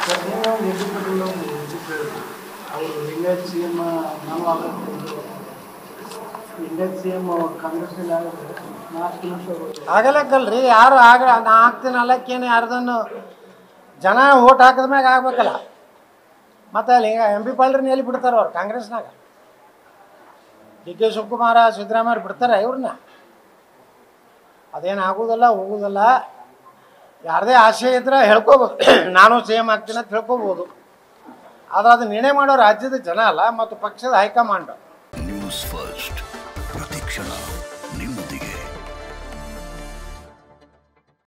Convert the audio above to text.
Sir ನೀವೇ ಒಂದು educated ಅವರು ಲಿಂಗಾಯತ್ ಸಿ ಎಮ್ ನಾನು ಲಿಂಗಾಯತ್ ಸಿ ಎಮ್ ಕಾಂಗ್ರೆಸ್ನಲ್ಲಿ ಆಗಿದ್ರೆ 4 ನಿಮಿಷ ಆಗಲಕ್ಕಲ್ರಿ ಯಾರು ನಾ ಆಗ್ತೀನಿ ಅಲ್ಲಕ್ಕೇನು ಯಾರ್ದನ್ನು ಜನ ಓಟ್ ಹಾಕಿದ ಮ್ಯಾಗ ಆಗ್ಬೇಕಲ್ಲ. ಮತ್ತು ಅಲ್ಲಿ MP ಪಾಲ್ರಿನ ಎಲ್ಲಿ ಬಿಡ್ತಾರೆ ಅವ್ರು ಕಾಂಗ್ರೆಸ್ನಾಗ? DK ಶಿವಕುಮಾರ ಸಿದ್ದರಾಮಯ್ಯ ಬಿಡ್ತಾರೆ ಇವ್ರನ್ನ? ಅದೇನು ಆಗೋದಿಲ್ಲ ಹೋಗೋದಿಲ್ಲ. ಯಾರದೇ ಆಸೆ ಇದ್ರೆ ಹೇಳ್ಕೋಬೋದು, ನಾನು CM ಆಗ್ತೀನಿ ಅಂತ ಹೇಳ್ಕೋಬೋದು. ಆದರೆ ಅದು ನಿರ್ಣಯ ಮಾಡೋ ರಾಜ್ಯದ ಜನ ಅಲ್ಲ, ಮತ್ತು ಪಕ್ಷದ ಹೈಕಮಾಂಡ್.